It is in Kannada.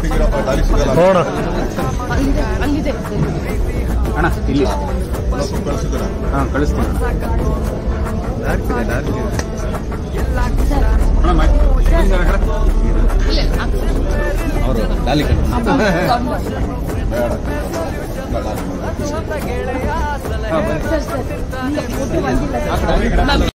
ನೋಡ ಅಣ್ಣ ಇಲ್ಲಿ ಕಳಿಸಿದ್ರ ಹಾಂ ಕಳಿಸ್ತೀನಿ ಅವರು ಡಾಲಿ ಬೇಡ